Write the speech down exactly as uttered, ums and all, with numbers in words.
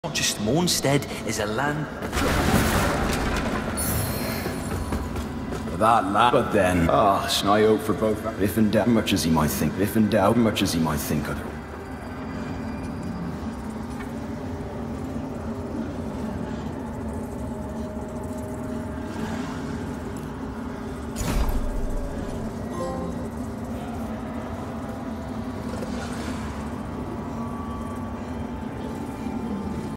Not just Monstead is a land. That lad, but then, ah, oh, Snio for both. If in doubt, much as he might think. If in doubt, much as he might think of it.